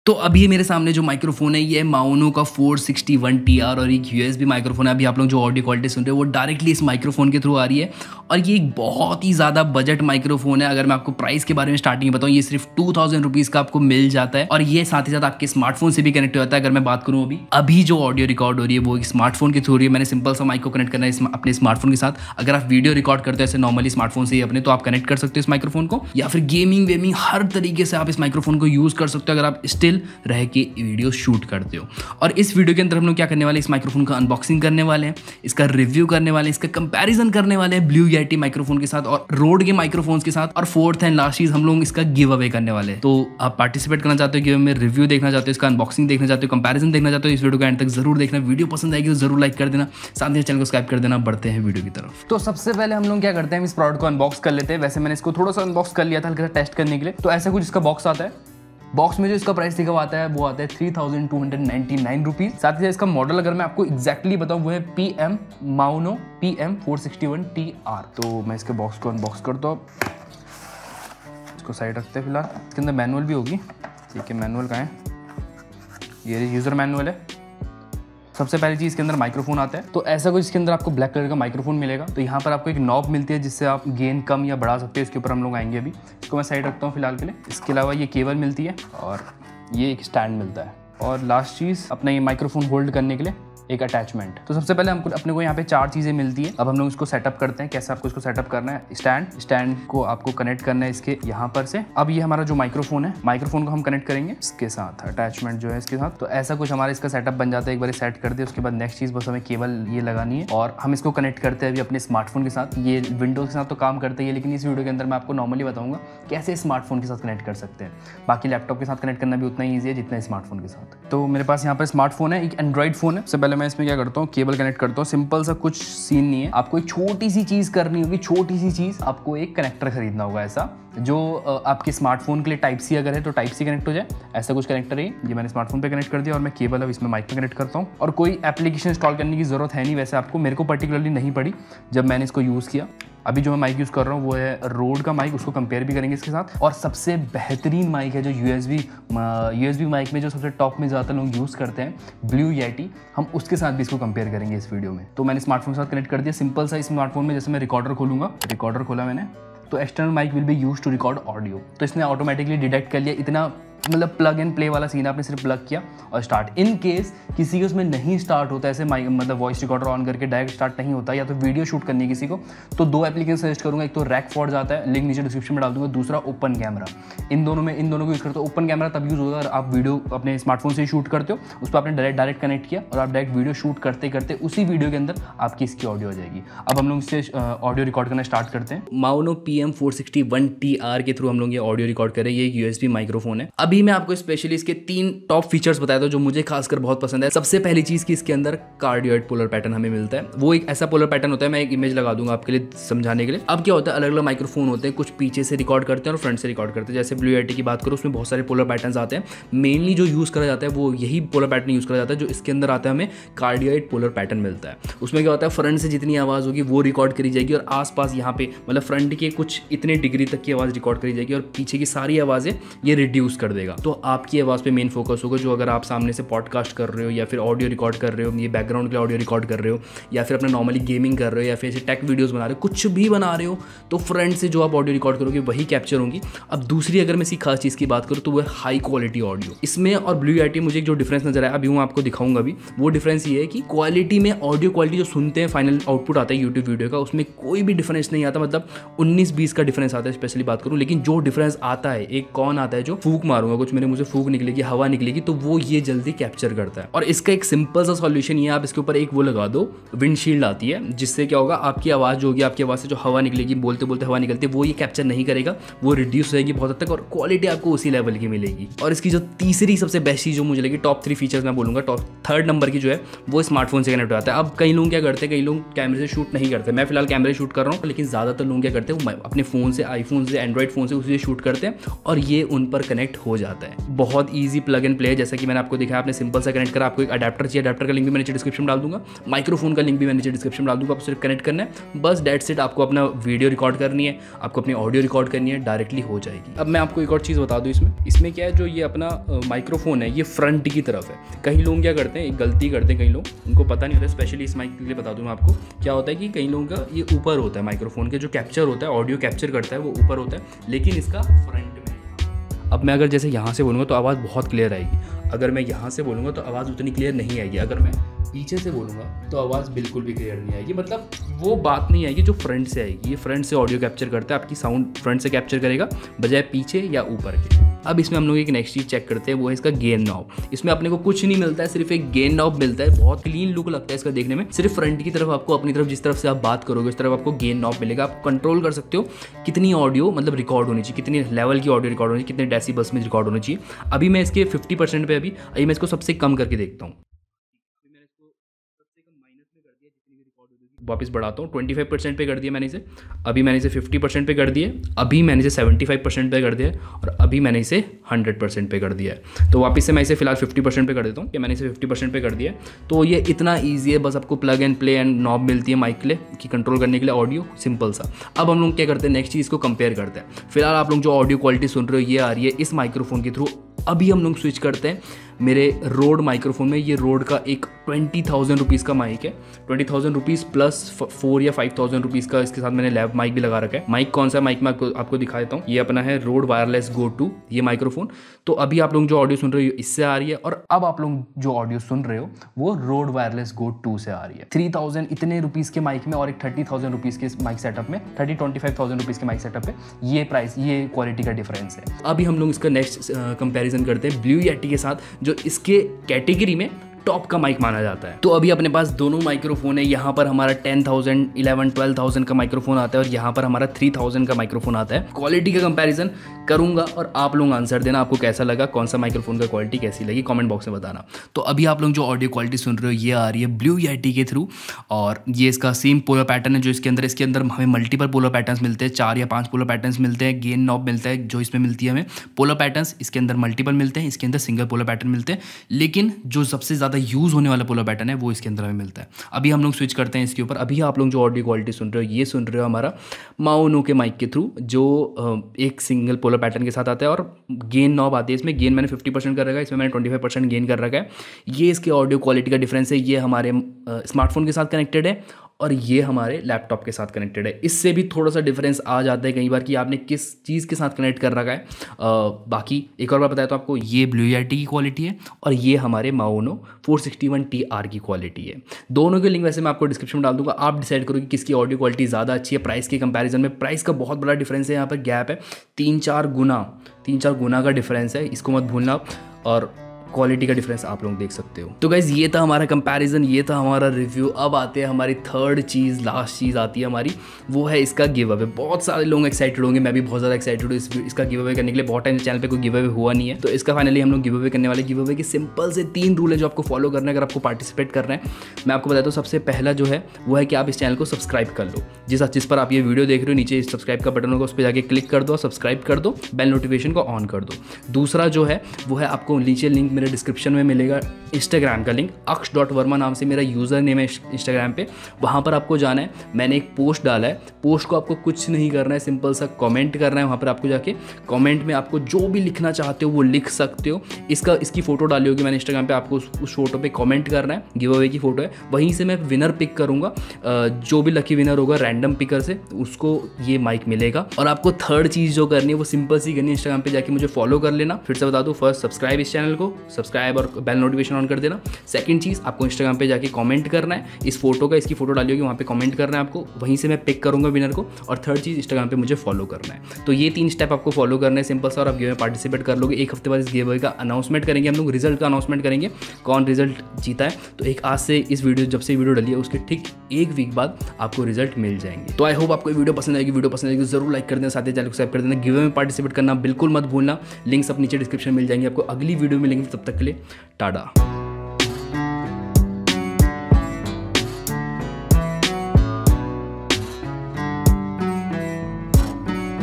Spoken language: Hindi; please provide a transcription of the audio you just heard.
तो अभी मेरे सामने जो माइक्रोफोन है ये माउनो का 461TR और एक USB माइक्रोफोन है। अभी आप लोग जो ऑडियो क्वालिटी सुन रहे हो वो डायरेक्टली इस माइक्रोफोन के थ्रू आ रही है और ये एक बहुत ही ज़्यादा बजट माइक्रोफोन है। अगर मैं आपको प्राइस के बारे में स्टार्टिंग में बताऊँ, ये सिर्फ 2000 रुपीज़ का आपको मिल जाता है और ये साथ ही साथ आपके स्मार्टफोन से भी कनेक्ट हो जाता है। अगर मैं बात करूँ अभी जो ऑडियो रिकॉर्ड हो रही है वो एक स्मार्टफोन के थ्रू हो रही है। मैंने सिंपल सा माइक को कनेक्ट करना है अपने स्मार्टफोन के साथ। अगर आप वीडियो रिकॉर्ड करते हो ऐसे नॉर्मली स्मार्टफोन से ही अपने, तो आप कनेक्ट कर सकते हो इस माइक्रोफोन को, या फिर गेमिंग वेमिंग हर तरीके से आप इस माइक्रोफोन को यूज़ कर सकते हो अगर आप स्टिल रह के वीडियो शूट करते हो। और इस वीडियो के अंदर हम लोग क्या करने वाले हैं, इस माइक्रोफोन का अनबॉक्सिंग करने वाले हैं, इसका रिव्यू करने वाले हैं, इसका कंपैरिजन करने वाले हैं ब्लू येटी माइक्रोफोन के साथ और रोड के माइक्रोफोन्स के साथ, और फोर्थ एंड लास्ट चीज हम लोग इसका गिव अवे करने वाले हैं। तो आप पार्टिसिपेट करना चाहते हो, गिव में रिव्यू देखना चाहते हो, इसका अनबॉक्सिंग देखना चाहते हो, कंपैरिजन देखना चाहते हो, इस वीडियो को एंड तक जरूर देखना। वीडियो पसंद आएगी तो जरूर लाइक कर देना, साथ ही चैनल को सब्सक्राइब कर देना। बढ़ते हैं वीडियो की तरफ। तो सबसे पहले हम लोग क्या करते हैं, इस प्रोडक्ट को अनबॉक्स कर लेते हैं। वैसे मैंने इसको थोड़ा सा अनबॉक्स कर लिया था हल्का सा टेस्ट करने के लिए। तो ऐसा कुछ इसका बॉक्स आता है। बॉक्स में जो इसका प्राइस लिखा हुआ आता है वो आता है 3299 रुपीज। साथ ही इसका मॉडल अगर मैं आपको एग्जैक्टली बताऊं वो है PM माउनो PM 461TR। तो मैं इसके बॉक्स को अनबॉक्स करता हूँ, इसको साइड रखते हैं फिलहाल। इसके अंदर मैनुअल भी होगी, ठीक है। मैनुअल कहाँ है, ये यूजर मैनुअल है। सबसे पहली चीज़ इसके अंदर माइक्रोफोन आता है। तो ऐसा कुछ इसके अंदर आपको ब्लैक कलर का माइक्रोफोन मिलेगा। तो यहाँ पर आपको एक नॉब मिलती है जिससे आप गेन कम या बढ़ा सकते हो। इसके ऊपर हम लोग आएंगे अभी। इसको मैं साइड रखता हूँ फिलहाल के लिए। इसके अलावा ये केबल मिलती है और ये एक स्टैंड मिलता है। और लास्ट चीज़ अपना ये माइक्रोफोन होल्ड करने के लिए एक अटैचमेंट। तो सबसे पहले हमको अपने को यहाँ पे 4 चीज़ें मिलती है। अब हम लोग इसको सेटअप करते हैं, कैसे आपको इसको सेटअप करना है। स्टैंड को आपको कनेक्ट करना है इसके यहाँ पर से। अब ये हमारा जो माइक्रोफोन है, माइक्रोफोन को हम कनेक्ट करेंगे इसके साथ, अटैचमेंट जो है इसके साथ। तो ऐसा कुछ हमारा इसका सेटअप बन जाता है। एक बार सेट कर दिया उसके बाद नेक्स्ट चीज़ बस हमें केबल ये लगानी है और हम इसको कनेक्ट करते हैं अभी अपने स्मार्टफोन के साथ। ये विंडोज के साथ तो काम करते हैं, लेकिन इस वीडियो के अंदर मैं आपको नॉर्मली बताऊंगा कैसे स्मार्टफोन के साथ कनेक्ट कर सकते हैं। बाकी लैपटॉप के साथ कनेक्ट करना भी उतना ही ईजी है जितना स्मार्टफोन के साथ। तो मेरे पास यहाँ पर स्मार्टफोन है, एक एंड्रॉइड फोन है। सबसे पहले मैं इसमें क्या करता हूँ, केबल कनेक्ट करता हूँ। सिंपल सा कुछ सीन नहीं है, आपको एक छोटी सी चीज करनी होगी। छोटी सी चीज, आपको एक कनेक्टर खरीदना होगा ऐसा जो आपके स्मार्टफोन के लिए टाइप सी अगर है तो टाइप सी कनेक्ट हो जाए। ऐसा कुछ कनेक्टर है ये मैंने स्मार्टफोन पे कनेक्ट कर दिया और मैं केबल अब इसमें माइक पे कनेक्ट करता हूँ। और कोई एप्लीकेशन इंस्टॉल करने की जरूरत है नहीं, वैसे आपको, मेरे को पर्टिकुलरली नहीं पड़ी जब मैंने इसको यूज़ किया। अभी जो मैं माइक यूज़ कर रहा हूँ वो है रोड का माइक, उसको कंपेयर भी करेंगे इसके साथ। और सबसे बेहतरीन माइक है जो USB माइक में जो सबसे टॉप में ज़्यादातर लोग यूज़ करते हैं, ब्लू येटी, हम उसके साथ भी इसको कंपेयर करेंगे इस वीडियो में। तो मैंने स्मार्टफोन के साथ कनेक्ट कर दिया सिंपल सा। स्मार्टफोन में जैसे मैं रिकॉर्डर खोलूँगा, रिकॉर्डर खोला मैंने, तो external mic will be use to record audio. तो इसने ऑटोमेटिकली डिटेक्ट कर लिया। इतना मतलब प्लग एंड प्ले वाला सीन, आपने सिर्फ प्लग किया और स्टार्ट। इन केस किसी के उसमें नहीं स्टार्ट होता ऐसे माइक, मतलब वॉइस रिकॉर्डर ऑन करके डायरेक्ट स्टार्ट नहीं होता, या तो वीडियो शूट करनी है किसी को, तो 2 एप्लीकेशन सजेस्ट करूंगा। एक तो रैकफॉर्ड आता है, लिंक नीचे डिस्क्रिप्शन में डाल दूंगा। दूसरा ओपन कैमरा। इन दोनों को यूज़ करते हो। ओपन कैमरा तब यूज़ होगा अगर आप वीडियो अपने स्मार्टफोन से शूट करते हो, उस पर आपने डायरेक्ट कनेक्ट किया और आप डायरेक्ट वीडियो शूट करते करते उसी वीडियो के अंदर आपकी इसकी ऑडियो हो जाएगी। अब हम लोग इससे ऑडियो रिकॉर्ड करना स्टार्ट करते हैं। माउनो PM 461TR के थ्रू हम लोग ये ऑडियो रिकॉर्ड करें। ये USB माइक्रोफोन है। अभी मैं आपको स्पेशली इसके 3 टॉप फीचर्स बताया था जो मुझे खासकर बहुत पसंद है। सबसे पहली चीज कि इसके अंदर कार्डियोइड पोलर पैटर्न हमें मिलता है। वो एक ऐसा पोलर पैटर्न होता है, मैं एक इमेज लगा दूंगा आपके लिए समझाने के लिए। अब क्या होता है, अलग अलग माइक्रोफोन होते हैं, कुछ पीछे से रिकॉर्ड करते हैं और फ्रंट से रिकॉर्ड करते हैं। जैसे ब्लू येटी की बात करो, उसमें बहुत सारे पोलर पैटर्न आते हैं। मेनली जो यूज करा जाता है वो यही पोलर पैटर्न यूज करा जाता है जो इसके अंदर आता है। हमें कार्डियोइड पोलर पैटर्न मिलता है। उसमें क्या होता है, फ्रंट से जितनी आवाज होगी वो रिकॉर्ड करी जाएगी और आसपास यहाँ पे मतलब फ्रंट के कुछ इतने डिग्री तक की आवाज रिकॉर्ड करी जाएगी और पीछे की सारी आवाजें ये रिड्यूस कर देगा। तो आपकी आवाज पे मेन फोकस होगा। जो अगर आप सामने से पॉडकास्ट कर रहे हो या फिर ऑडियो रिकॉर्ड कर रहे हो, ये बैकग्राउंड के लिए ऑडियो रिकॉर्ड कर रहे हो, या फिर अपना नॉर्मली गेमिंग कर रहे हो, या फिर ऐसे टेक वीडियोस बना रहे हो, कुछ भी बना रहे हो, तो फ्रंट से जो आप ऑडियो रिकॉर्ड करोगे वही कैप्चर होंगी। अब दूसरी अगर मैं इसी खास चीज़ की बात करूँ तो वो है हाई क्वालिटी ऑडियो। इसमें और ब्लू येटी मुझे जो डिफरेंस नजर आया, अभी मैं आपको दिखाऊंगा अभी। वो डिफरेंस ये है कि क्वालिटी में, ऑडियो क्वालिटी जो सुनते हैं, फाइनल आउटपुट आता है यूट्यूब वीडियो का, उसमें कोई भी डिफरेंस नहीं आता। मतलब 19-20 का डिफरेंस आता है स्पेशली बात करूँ। लेकिन जो डिफरेंस आता है, एक कौन आता है जो फूक मारूंगा, कुछ मेरे मुंह से फूक निकलेगी, हवा निकलेगी, तो वो ये जल्दी कैप्चर करता है। और इसका एक सिंपल सा सॉल्यूशन ये है, आप इसके ऊपर एक वो लगा दो, विंडशील्ड आती है, जिससे क्या होगा, आपकी आवाज़ जो होगी, आपकी आवाज़ से जो हवा निकलेगी, बोलते बोलते हवा निकलती है, वो ये कैप्चर नहीं करेगा, वो रिड्यूस हो जाएगी बहुत हद तक और क्वालिटी आपको उसी लेवल की मिलेगी। और इसकी जो तीसरी सबसे बेस्ट चीज़ जो मुझे लगी, टॉप 3 फीचर्स मैं बोलूँगा, टॉप 3rd नंबर की जो है वो स्मार्टफोन से कनेक्ट हो जाता है। अब कई लोग क्या करते हैं, कई लोग कैमरे से शूट नहीं करते। मैं फिलहाल कैमरे शूट कर रहा हूँ, लेकिन ज़्यादातर लोग क्या करते हैं, वो अपने फ़ोन से, आईफोन से, एंड्रॉइड फ़ोन से उसी से शूट करते हैं और ये उन पर कनेक्ट हो जाता है। बहुत ईजी प्लग एंड प्ले है, जैसा कि मैंने आपको दिखाया, आपने सिंपल सा कनेक्ट करा। आपको एक अडेप्टर चाहिए, अडेप्टर का लिंक भी मैं नीचे डिस्क्रिप्शन में डाल दूंगा, माइक्रोफोन का लिंक भी मैं नीचे डिस्क्रिप्शन में डाल दूंगा। आपको सिर्फ कनेक्ट करना है, बस डेट्स इट। आपको अपना वीडियो रिकॉर्ड करनी है, आपको अपनी ऑडियो रिकॉर्ड करनी है, डायरेक्टली हो जाएगी। अब मैं आपको एक और चीज़ बता दूँ, इसमें क्या है, जो ये अपना माइक्रोफोन है ये फ्रंट की तरफ है। कई लोग क्या करते हैं, एक गलती करते हैं कई लोग, उनको पता नहीं होता, स्पेशली इस माइक के लिए बता दूँ मैं आपको। क्या होता है कि कई लोगों का ये ऊपर होता है, माइक्रोफोन के जो कैप्चर होता है, ऑडियो कैप्चर करता है, वो ऊपर होता है, लेकिन इसका फ्रंट में। अब मैं अगर जैसे यहाँ से बोलूँगा तो आवाज़ बहुत क्लियर आएगी, अगर मैं यहाँ से बोलूँगा तो आवाज़ उतनी क्लियर नहीं आएगी, अगर मैं पीछे से बोलूँगा तो आवाज़ बिल्कुल भी क्लियर नहीं आएगी। मतलब वो बात नहीं आएगी जो फ्रंट से आएगी। ये फ्रंट से ऑडियो कैप्चर करता है, आपकी साउंड फ्रंट से कैप्चर करेगा बजाय पीछे या ऊपर के। अब इसमें हम लोग एक नेक्स्ट चीज़ चेक करते हैं, वो है इसका गेन नॉब। इसमें अपने को कुछ नहीं मिलता है, सिर्फ एक गेन नॉब मिलता है। बहुत क्लीन लुक लगता है इसका देखने में। सिर्फ फ्रंट की तरफ आपको, अपनी तरफ जिस तरफ से आप बात करोगे उस तरफ आपको गेन नॉब मिलेगा। आप कंट्रोल कर सकते हो कितनी ऑडियो मतलब रिकॉर्ड होनी चाहिए, कितनी लेवल की ऑडियो रिकॉर्ड होनी चाहिए, कितने डेसिबल्स में रिकॉर्ड होनी चाहिए। अभी मैं इसके 50% पे अभी मैं इसको सबसे कम करके देखता हूँ। वापस बढ़ाता हूँ, 25% पे कर दिया मैंने इसे। अभी मैंने इसे 50% पे कर दिया, अभी मैंने इसे 75% पे कर दिया, और अभी मैंने इसे 100% पे कर दिया है। तो वापस से मैं इसे फिलहाल 50% पे कर देता हूँ, कि मैंने इसे 50% पे कर दिया है। तो ये इतना ईजी है, बस आपको plug and play and knob मिलती है माइक के लिए कि कंट्रोल करने के लिए ऑडियो, सिंपल सा। अब हम लोग क्या करते हैं, नेक्स्ट चीज़ को कंपेयर करते हैं। फिलहाल आप लोग जो ऑडियो क्वालिटी सुन रहे हो ये आ रही है इस माइक्रोफोन के थ्रू। अभी हम लोग स्विच करते हैं मेरे रोड माइक्रोफोन में। ये रोड का एक 20,000 रुपीज़ का माइक है, 20,000 रुपीज़ प्लस 4 या 5,000 रुपीज़ का इसके साथ मैंने लैब माइक भी लगा रखा है। माइक कौन सा माइक मैं आपको दिखा देता हूँ। ये अपना है रोड वायरलेस गो 2 ये माइक्रोफोन। तो अभी आप लोग जो ऑडियो सुन रहे हो इससे आ रही है, और अब आप लोग जो ऑडियो सुन रहे हो वो रोड वायरलेस गो 2 से आ रही है। 3,000 इतने रुपीज़ के माइक में और एक 30,000 रुपीज़ के माइक सेटअप में, 25,000 रुपीज़ के माइक सेटअप पे ये प्राइस, ये क्वालिटी का डिफरेंस है। अभी हम लोग इसका नेक्स्ट कंपैरिजन करते हैं ब्लू येटी के साथ, जो इसके कैटेगरी में टॉप का माइक माना जाता है। तो अभी अपने पास दोनों माइक्रोफोन है। यहाँ पर हमारा 10,000, 11, 12,000 का माइक्रोफोन आता है, और यहाँ पर हमारा 3,000 का माइक्रोफोन आता है। क्वालिटी का कंपैरिजन करूंगा और आप लोग आंसर देना, आपको कैसा लगा, कौन सा माइक्रोफोन का क्वालिटी कैसी लगी, कमेंट बॉक्स में बताना। तो अभी आप लोग जो ऑडियो क्वालिटी सुन रहे हो ये आ रही है ब्लू येटी के थ्रू, और ये इसका सेम पोलर पैटर्न है जो इसके अंदर हमें मल्टीपल पोलर पैटर्न्स मिलते हैं, 4 या 5 पोलर पैटर्न्स मिलते हैं। गेन नॉब मिलता है जो इसमें मिलती है हमें। पोलर पैटर्न्स इसके अंदर मल्टीपल मिलते हैं, इसके अंदर सिंगल पोलर पैटर्न मिलते हैं, लेकिन जो सबसे ज़्यादा यूज़ होने वाला पोलर पैटर्न है वो इसके अंदर हमें मिलता है। अभी हम लोग स्विच करते हैं इसके ऊपर। अभी आप लोग जो ऑडियो क्वालिटी सुन रहे हो ये सुन रहे हो हमारा माओनो के माइक के थ्रू, जो एक सिंगल पोलर पैटर्न के साथ आता है, और गेन नॉब आती है इसमें। गेन मैंने 50% कर रखा है, इसमें मैंने 25% गेन कर रखा है। ये इसके ऑडियो क्वालिटी का डिफरेंस है। ये हमारे स्मार्टफोन के साथ कनेक्टेड है, और ये हमारे लैपटॉप के साथ कनेक्टेड है। इससे भी थोड़ा सा डिफरेंस आ जाता है कई बार कि आपने किस चीज़ के साथ कनेक्ट कर रखा है। बाकी एक और बार बताया तो आपको, ये ब्लू येटी की क्वालिटी है, और ये हमारे माओनो 461TR की क्वालिटी है। दोनों के लिंक वैसे मैं आपको डिस्क्रिप्शन में डाल दूंगा। आप डिसाइड करो कि किसकी ऑडियो क्वालिटी ज़्यादा अच्छी है। प्राइस के कंपैरिजन में प्राइस का बहुत बड़ा डिफरेंस है, यहाँ पर गैप है 3-4 गुना का डिफरेंस है, इसको मत भूलना। और क्वालिटी का डिफरेंस आप लोग देख सकते हो। तो गाइज ये था हमारा कंपैरिजन, ये था हमारा रिव्यू। अब आते हैं हमारी थर्ड चीज़, लास्ट चीज़ आती है हमारी, वो है इसका गिव अवे। बहुत सारे लोग एक्साइटेड होंगे, मैं भी बहुत ज़्यादा एक्साइटेड हूँ इसका गिव अवे करने के लिए। बहुत टाइम चैनल पे कोई गिव अवे हुआ नहीं है, तो इसका फाइनली हम लोग गिव अवे करने वाले। गिव अवे के सिंपल से 3 रूल है जो आपको फॉलो करना है अगर आपको पार्टिसिपेट करना है। मैं आपको बताता हूँ, सबसे पहला जो है वो है कि आप इस चैनल को सब्सक्राइब कर लो। जिस पर आप ये वीडियो देख रहे हो नीचे सब्सक्राइब का बटन होगा, उस पर जाके क्लिक कर दो, सब्सक्राइब कर दो, बेल नोटिफिकेशन को ऑन कर दो। दूसरा जो है वो है, आपको नीचे लिंक मेरे डिस्क्रिप्शन में मिलेगा इंस्टाग्राम का लिंक, अक्ष.वर्मा नाम से मेरा यूज़र नेम है इंस्टाग्राम पे। वहाँ पर आपको जाना है, मैंने एक पोस्ट डाला है। पोस्ट को आपको कुछ नहीं करना है, सिंपल सा कमेंट करना है। वहाँ पर आपको जाके कमेंट में आपको जो भी लिखना चाहते हो वो लिख सकते हो। इसकी फ़ोटो डाली होगी मैंने इंस्टाग्राम पे, आपको उस फोटो पे कमेंट करना है। गिव अवे की फ़ोटो है, वहीं से मैं विनर पिक करूँगा। जो भी लकी विनर होगा रैंडम पिकर से, उसको ये माइक मिलेगा। और आपको थर्ड चीज़ जो करनी है वो सिंपल सी करनी है, इंस्टाग्राम पे जाके मुझे फॉलो कर लेना। फिर से बता दूँ, फर्स्ट सब्सक्राइब इस चैनल को, सब्सक्राइब और बेल नोटिफिकेशन ऑन कर देना। सेकंड चीज़, आपको इंस्टाग्राम पे जाके कमेंट करना है इस फोटो का, इसकी फोटो डाली होगी वहाँ पे कमेंट करना है आपको, वहीं से मैं पिक करूँगा विनर को। और थर्ड चीज़, इंस्टाग्राम पे मुझे फॉलो करना है। तो ये 3 स्टेप आपको फॉलो करना है, सिंपल सा, और आप गिव में पार्टिसिपेट कर लोगे। एक हफ्ते बाद इस गिव अवे का अनाउंसमेंट करेंगे हम लोग, रिजल्ट का अनाउंसमेंट करेंगे, कौन रिजल्ट जीता है। तो एक आज से इस वीडियो, जब से वीडियो डली है उसके ठीक 1 वीक बाद आपको रिजल्ट मिल जाएंगे। तो आई होप आपको वीडियो पसंद आएगी। वीडियो पसंद आएगी जरूर लाइक कर देना, साथ ही चैनल को सब्सक्राइब कर देना। गिव में पार्टिसिपेट करना बिल्कुल मत भूलना। लिंक्स अब नीचे डिस्क्रिप्शन में मिल जाएंगे आपको। अगली वीडियो में मिलेंगे, तब तक के लिए टाटा।